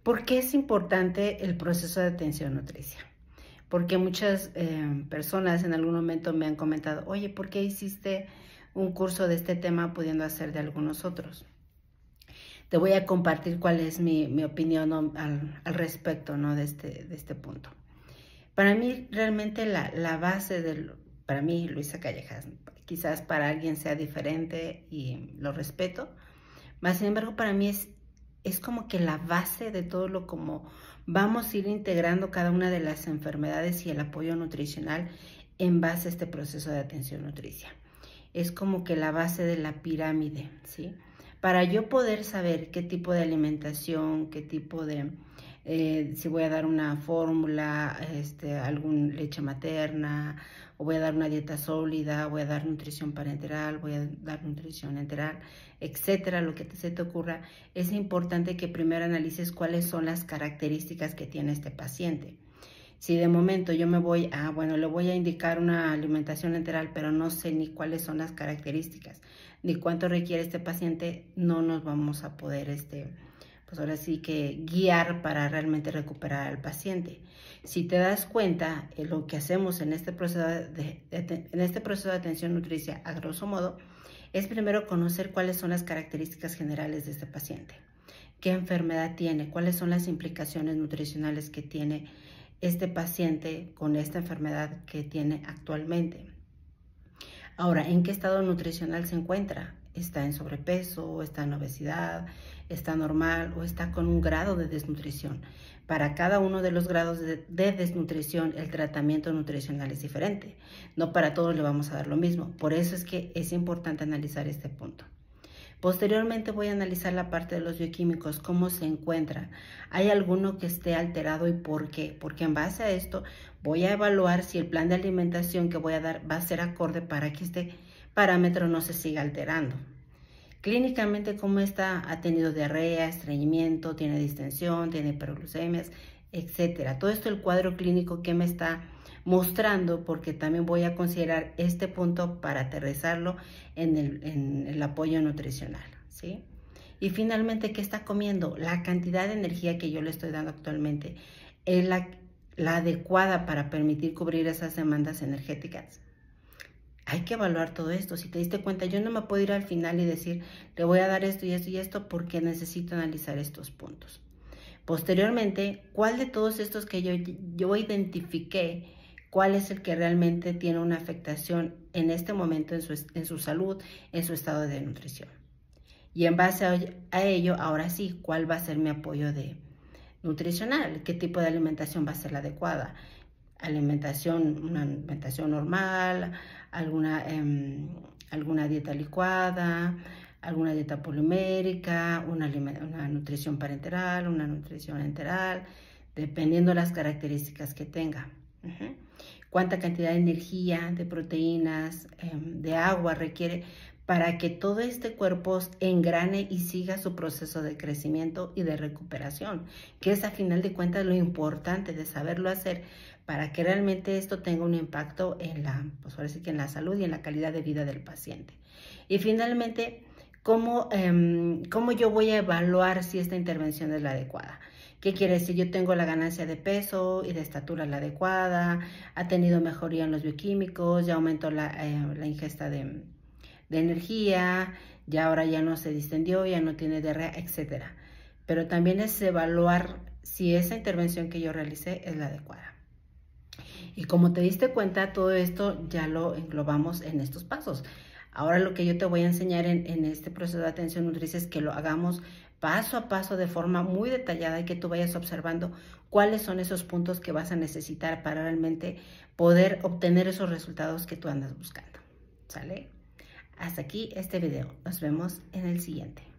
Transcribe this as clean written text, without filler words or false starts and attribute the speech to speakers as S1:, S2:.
S1: ¿Por qué es importante el proceso de atención nutricia? Porque muchas personas en algún momento me han comentado, oye, ¿por qué hiciste un curso de este tema pudiendo hacer de algunos otros? Te voy a compartir cuál es mi opinión al respecto, ¿no? de este punto. Para mí, realmente la base para mí, Luisa Callejas, quizás para alguien sea diferente y lo respeto, mas sin embargo para mí es como que la base de todo lo como vamos a ir integrando cada una de las enfermedades y el apoyo nutricional en base a este proceso de atención nutricia. Es como que la base de la pirámide, ¿sí? Para yo poder saber qué tipo de alimentación, qué tipo de, si voy a dar una fórmula, algún leche materna, o voy a dar una dieta sólida, voy a dar nutrición parenteral, voy a dar nutrición enteral, etcétera, lo que se te ocurra, es importante que primero analices cuáles son las características que tiene este paciente. Si de momento yo me voy a, bueno, le voy a indicar una alimentación enteral, pero no sé ni cuáles son las características, ni cuánto requiere este paciente, no nos vamos a poder, pues ahora sí que guiar para realmente recuperar al paciente. Si te das cuenta, lo que hacemos en este proceso de atención nutricia, a grosso modo, es primero conocer cuáles son las características generales de este paciente. ¿Qué enfermedad tiene? ¿Cuáles son las implicaciones nutricionales que tiene este paciente con esta enfermedad que tiene actualmente? Ahora, ¿en qué estado nutricional se encuentra? ¿Está en sobrepeso? ¿Está en obesidad? ¿Está normal? ¿O está con un grado de desnutrición? Para cada uno de los grados de desnutrición, el tratamiento nutricional es diferente. No para todos le vamos a dar lo mismo. Por eso es que es importante analizar este punto. Posteriormente voy a analizar la parte de los bioquímicos, cómo se encuentra. ¿Hay alguno que esté alterado y por qué? Porque en base a esto voy a evaluar si el plan de alimentación que voy a dar va a ser acorde para que este parámetro no se siga alterando. Clínicamente, ¿cómo está? Ha tenido diarrea, estreñimiento, tiene distensión, tiene hiperglucemias, etcétera. Todo esto el cuadro clínico que me está mostrando, porque también voy a considerar este punto para aterrizarlo en el apoyo nutricional, ¿sí? Y finalmente, ¿qué está comiendo? La cantidad de energía que yo le estoy dando actualmente es la adecuada para permitir cubrir esas demandas energéticas. Hay que evaluar todo esto. Si te diste cuenta, yo no me puedo ir al final y decir, le voy a dar esto y esto y esto porque necesito analizar estos puntos. Posteriormente, ¿cuál de todos estos que yo identifiqué, cuál es el que realmente tiene una afectación en este momento en su salud, en su estado de nutrición? Y en base a ello, ahora sí, ¿cuál va a ser mi apoyo nutricional? ¿Qué tipo de alimentación va a ser la adecuada? Una alimentación normal, alguna dieta licuada, alguna dieta polimérica, una nutrición parenteral, una nutrición enteral, dependiendo de las características que tenga. Cuánta cantidad de energía, de proteínas, de agua requiere para que todo este cuerpo engrane y siga su proceso de crecimiento y de recuperación, que es a final de cuentas lo importante de saberlo hacer para que realmente esto tenga un impacto pues ahora sí que en la salud y en la calidad de vida del paciente. Y finalmente, ¿cómo yo voy a evaluar si esta intervención es la adecuada? ¿Qué quiere decir? Yo tengo la ganancia de peso y de estatura la adecuada, ha tenido mejoría en los bioquímicos, ya aumentó la ingesta de energía, ya ahora ya no se distendió, ya no tiene diarrea, etcétera. Pero también es evaluar si esa intervención que yo realicé es la adecuada. Y como te diste cuenta, todo esto ya lo englobamos en estos pasos. Ahora lo que yo te voy a enseñar en este proceso de atención nutricia es que lo hagamos paso a paso de forma muy detallada y que tú vayas observando cuáles son esos puntos que vas a necesitar para realmente poder obtener esos resultados que tú andas buscando. ¿Sale? Hasta aquí este video. Nos vemos en el siguiente.